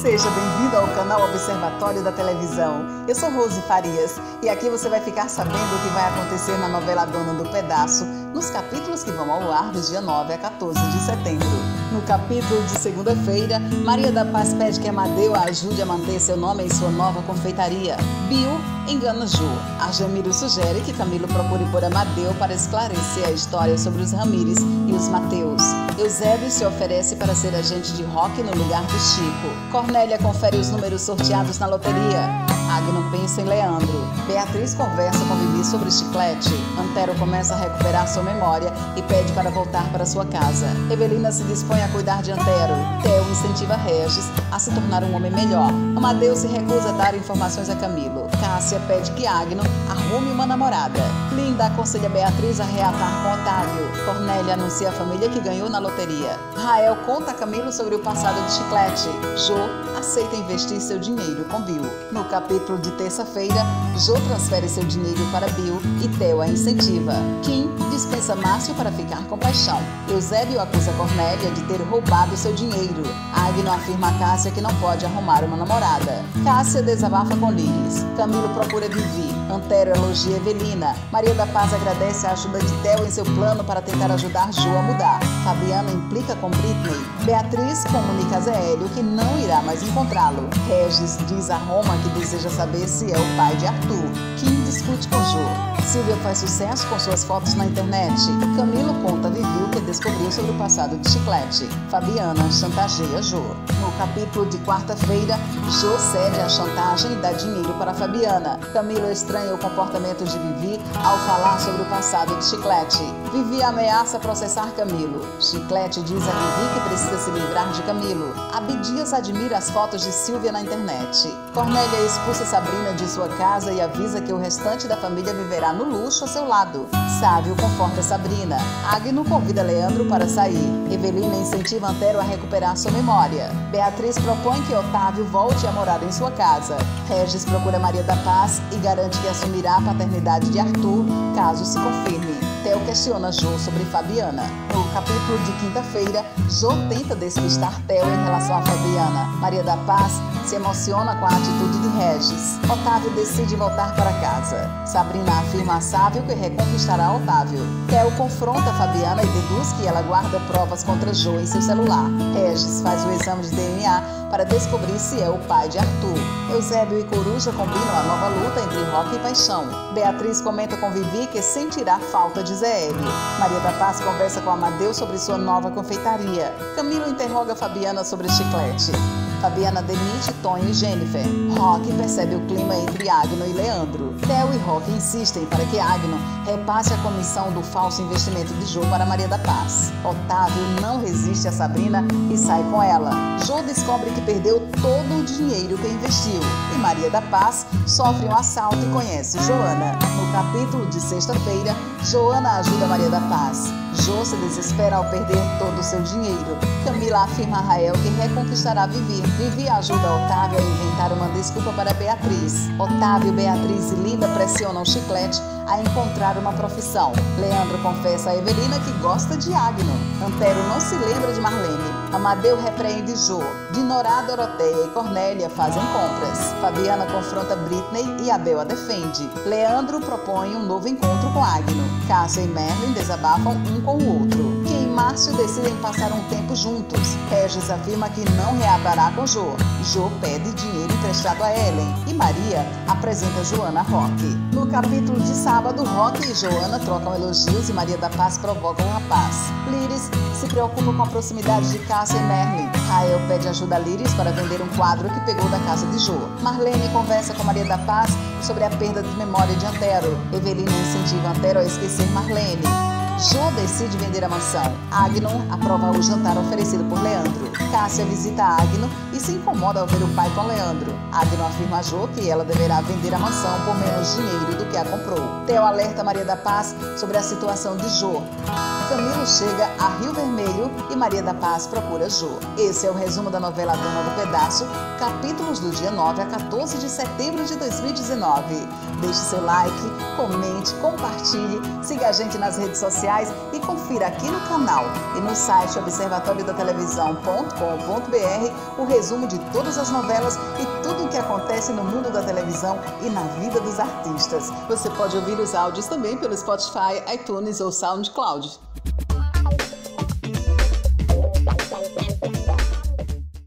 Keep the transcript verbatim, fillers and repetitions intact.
Seja bem-vindo ao canal Observatório da Televisão. Eu sou Rose Farias e aqui você vai ficar sabendo o que vai acontecer na novela Dona do Pedaço, nos capítulos que vão ao ar do dia nove a quatorze de setembro. No capítulo de segunda-feira, Maria da Paz pede que Amadeu a ajude a manter seu nome em sua nova confeitaria. Bill engana Jô. Argemiro sugere que Camilo procure por Amadeu para esclarecer a história sobre os Ramírez e os Mateus. Eusébio se oferece para ser agente de rock no lugar do Chico. Cornélia confere os números sorteados na loteria. Agno pensa em Leandro. Beatriz conversa com Vivi sobre chiclete. Antero começa a recuperar sua memória e pede para voltar para sua casa. Evelina se dispõe a cuidar de Antero. Theo incentiva Regis a se tornar um homem melhor. Amadeu se recusa a dar informações a Camilo. Cássia pede que Agno arrume uma namorada. Linda aconselha Beatriz a reatar com Otávio. Cornélia anuncia a família que ganhou na loteria. Rael conta a Camilo sobre o passado de chiclete. Jô aceita investir seu dinheiro com Bill. No capítulo de terça-feira, Jô transfere seu dinheiro para Bill e Theo a incentiva. Kim dispensa Márcio para ficar com Paixão. Eusébio acusa Cornélia de ter roubado seu dinheiro. Agno afirma a Cássia que não pode arrumar uma namorada. Cássia desabafa com Líris. Camilo procura Vivi. Antero elogia Evelina. Maria da Paz agradece a ajuda de Theo em seu plano para tentar ajudar Jô a mudar. Fabiana implica com Britney. Beatriz comunica a Zé Hélio que não irá mais encontrá-lo. Regis diz a Roma que deseja saber se é o pai de Arthur. Kim discute com Jô. Silvia faz sucesso com suas fotos na internet. Camilo conta a Vivi o que descobriu sobre o passado de chiclete. Fabiana chantageia Jô. No capítulo de quarta-feira, Jô cede à chantagem e dá dinheiro para Fabiana. Camilo estranha o comportamento de Vivi ao falar sobre o passado de chiclete. Vivi ameaça processar Camilo. Chiclete diz a Vivi que precisa se livrar de Camilo. Abdias admira as fotos de Silvia na internet. Cornélia expulsa Sabrina de sua casa e avisa que o restante da família viverá no luxo a seu lado. Sávio conforta Sabrina. Agno convida Leandro para sair. Evelina incentiva Antero a recuperar sua memória. Beatriz propõe que Otávio volte a morar em sua casa. Regis procura Maria da Paz e garante que assumirá a paternidade de Arthur, caso se confirme. Theo questiona Jô sobre Fabiana. No capítulo de quinta-feira, Jô tenta despistar Theo em relação a Fabiana. Maria da Paz se emociona com a atitude de Regis. Otávio decide voltar para casa. Sabrina afirma a Sávio que reconquistará Otávio. Theo confronta Fabiana e deduz que ela guarda provas contra Jô em seu celular. Regis faz o exame de D N A para descobrir se é o pai de Arthur. Eusébio e Coruja combinam a nova luta entre Rock e Paixão. Beatriz comenta com Vivi que sentirá falta de Zé Hélio. Maria da Paz conversa com Amadeu sobre sua nova confeitaria. Camilo interroga Fabiana sobre chiclete. Fabiana demite Tonho e Jennifer. Rock percebe o clima entre Agno e Leandro. Theo e Rock insistem para que Agno repasse a comissão do falso investimento de Jô para Maria da Paz. Otávio não resiste a Sabrina e sai com ela. Jô descobre que perdeu todo o dinheiro que investiu. E Maria da Paz sofre um assalto e conhece Joana. No capítulo de sexta-feira, Joana ajuda Maria da Paz. Jô se desespera ao perder todo o seu dinheiro. Camila afirma a Rael que reconquistará Vivi. Vivi ajuda Otávio a inventar uma desculpa para Beatriz. Otávio, Beatriz e Linda pressionam Chiclete a encontrar uma profissão. Leandro confessa a Evelina que gosta de Agno. Antero não se lembra de Marlene. Amadeu repreende Jô. Dinorá, Doroteia e Cornélia fazem compras. Fabiana confronta Britney e Abel a defende. Leandro propõe um novo encontro com Agno. Cássia e Merlin desabafam um com o outro. Kim e Márcio decidem passar um tempo juntos. Regis afirma que não reatará com Jô. Jô pede dinheiro emprestado a Ellen. E Maria apresenta Joana a Rock. No capítulo de sábado, Rock e Joana trocam elogios e Maria da Paz provoca o rapaz. Líris se preocupa com a proximidade de Cássia e Merlin. Rael pede ajuda a Líris para vender um quadro que pegou da casa de Jô. Marlene conversa com Maria da Paz sobre a perda de memória de Antero. Evelina incentiva Antero a esquecer Marlene. Jô decide vender a mansão. Agno aprova o jantar oferecido por Leandro. Cássia visita Agno e se incomoda ao ver o pai com Leandro. Agno afirma a Jô que ela deverá vender a mansão por menos dinheiro do que a comprou. Theo alerta Maria da Paz sobre a situação de Jô. Camilo chega a Rio Vermelho e Maria da Paz procura Jô. Esse é o resumo da novela Dona do Pedaço, capítulos do dia nove a quatorze de setembro de dois mil e dezenove. Deixe seu like, comente, compartilhe, siga a gente nas redes sociais sociais e confira aqui no canal e no site observatório da televisão ponto com ponto br o resumo de todas as novelas e tudo o que acontece no mundo da televisão e na vida dos artistas. Você pode ouvir os áudios também pelo Spotify, iTunes ou SoundCloud.